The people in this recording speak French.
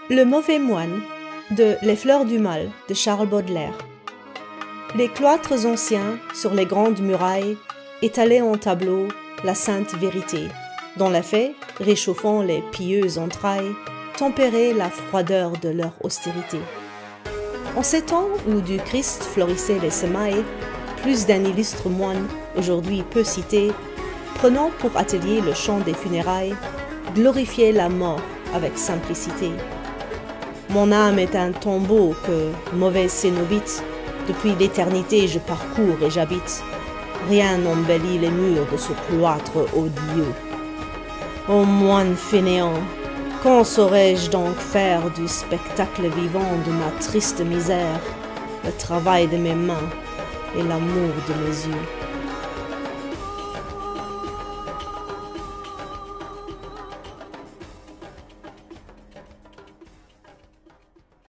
Le mauvais moine de Les fleurs du mal de Charles Baudelaire. Les cloîtres anciens, sur les grandes murailles, étalaient en tableau la sainte vérité, dont l'effet, réchauffant les pieuses entrailles, tempérait la froideur de leur austérité. En ces temps où du Christ florissaient les semailles, plus d'un illustre moine, aujourd'hui peu cité, prenant pour atelier le chant des funérailles, glorifiait la mort avec simplicité. Mon âme est un tombeau que, mauvais cénobite, depuis l'éternité je parcours et j'habite. Rien n'embellit les murs de ce cloître odieux. Ô moine fainéant, quand saurais-je donc faire du spectacle vivant de ma triste misère, le travail de mes mains et l'amour de mes yeux?